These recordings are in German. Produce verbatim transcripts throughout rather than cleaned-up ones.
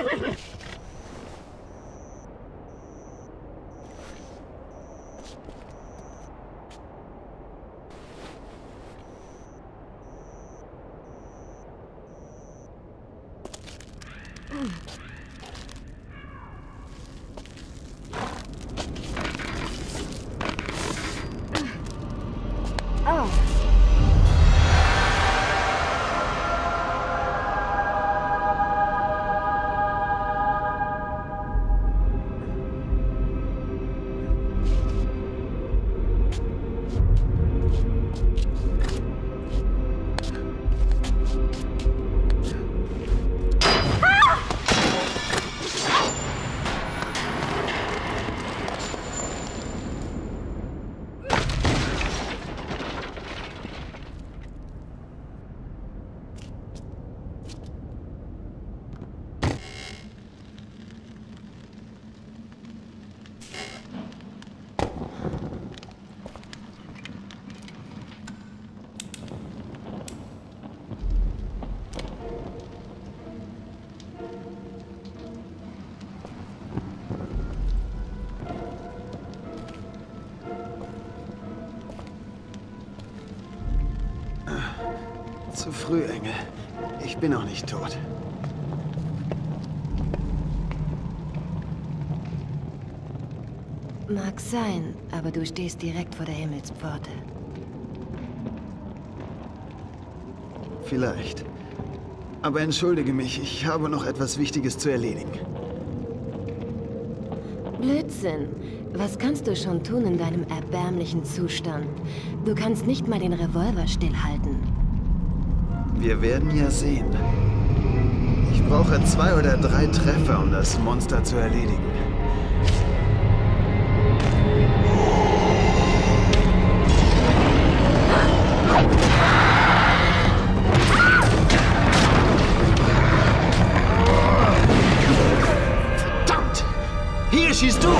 Zu früh, Engel. Ich bin noch nicht tot. Mag sein, aber du stehst direkt vor der Himmelspforte. Vielleicht. Aber entschuldige mich, ich habe noch etwas Wichtiges zu erledigen. Blödsinn. Was kannst du schon tun in deinem erbärmlichen Zustand? Du kannst nicht mal den Revolver stillhalten. Wir werden ja sehen. Ich brauche zwei oder drei Treffer, um das Monster zu erledigen. Verdammt! Hier schießt du!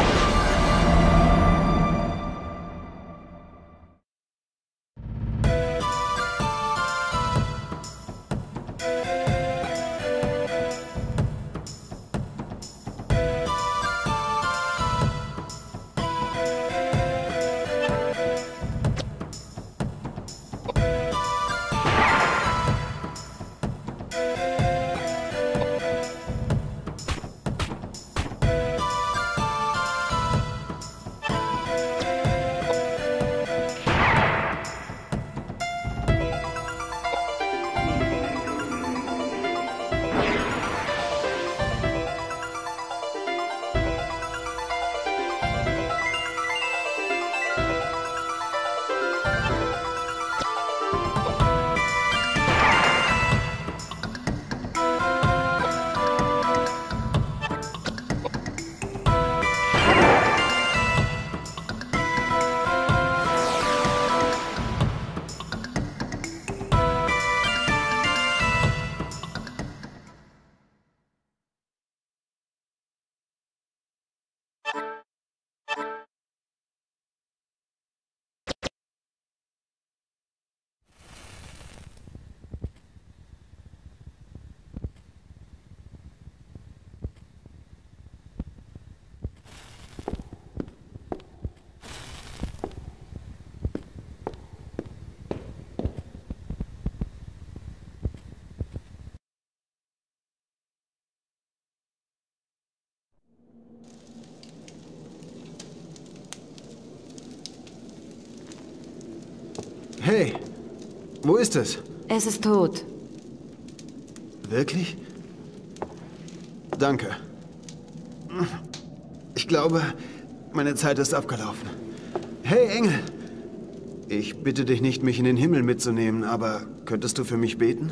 Hey, wo ist es? Es ist tot. Wirklich? Danke. Ich glaube, meine Zeit ist abgelaufen. Hey, Engel! Ich bitte dich nicht, mich in den Himmel mitzunehmen, aber könntest du für mich beten?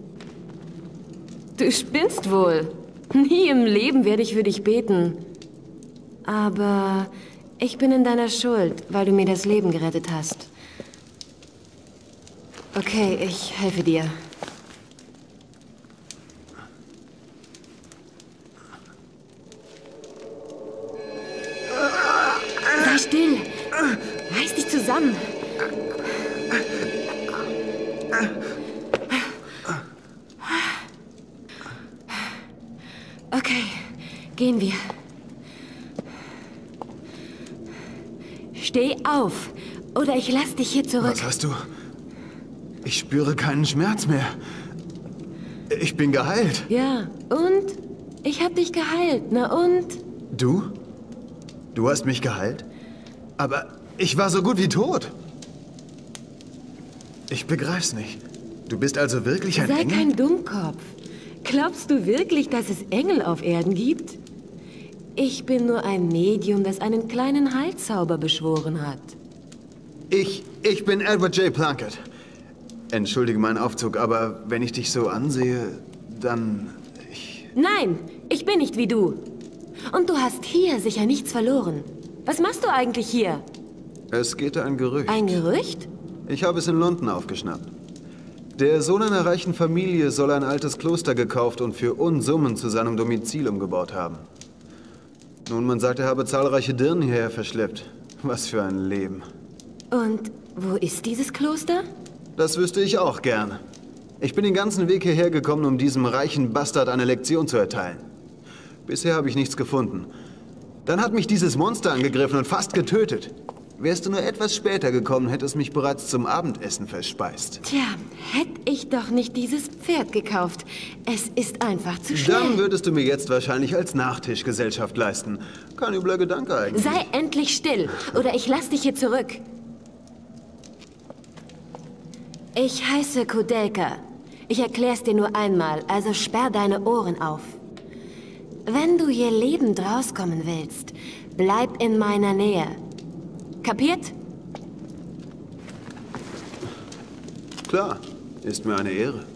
Du spinnst wohl. Nie im Leben werde ich für dich beten. Aber ich bin in deiner Schuld, weil du mir das Leben gerettet hast. Okay, ich helfe dir. Sei still. Reiß dich zusammen. Okay. Gehen wir. Steh auf, oder ich lass dich hier zurück. Was hast du? Ich spüre keinen Schmerz mehr. Ich bin geheilt. Ja, und? Ich hab dich geheilt, na und? Du? Du hast mich geheilt? Aber ich war so gut wie tot. Ich begreif's nicht. Du bist also wirklich ein Sei Engel? kein Dummkopf. Glaubst du wirklich, dass es Engel auf Erden gibt? Ich bin nur ein Medium, das einen kleinen Heilzauber beschworen hat. Ich, ich bin Edward J. Plunkett. Entschuldige meinen Aufzug, aber wenn ich dich so ansehe, dann... Ich... Nein, ich bin nicht wie du. Und du hast hier sicher nichts verloren. Was machst du eigentlich hier? Es geht ein Gerücht. Ein Gerücht? Ich habe es in London aufgeschnappt. Der Sohn einer reichen Familie soll ein altes Kloster gekauft und für Unsummen zu seinem Domizil umgebaut haben. Nun, man sagt, er habe zahlreiche Dirnen hierher verschleppt. Was für ein Leben. Und wo ist dieses Kloster? Das wüsste ich auch gern. Ich bin den ganzen Weg hierher gekommen, um diesem reichen Bastard eine Lektion zu erteilen. Bisher habe ich nichts gefunden. Dann hat mich dieses Monster angegriffen und fast getötet. Wärst du nur etwas später gekommen, hätte es mich bereits zum Abendessen verspeist. Tja, hätte ich doch nicht dieses Pferd gekauft. Es ist einfach zu schnell. Dann würdest du mir jetzt wahrscheinlich als Nachtisch Gesellschaft leisten. Kein übler Gedanke eigentlich. Sei endlich still, oder ich lass dich hier zurück. Ich heiße Kudelka. Ich erklär's dir nur einmal, also sperr deine Ohren auf. Wenn du hier lebend rauskommen willst, bleib in meiner Nähe. Kapiert? Klar, ist mir eine Ehre.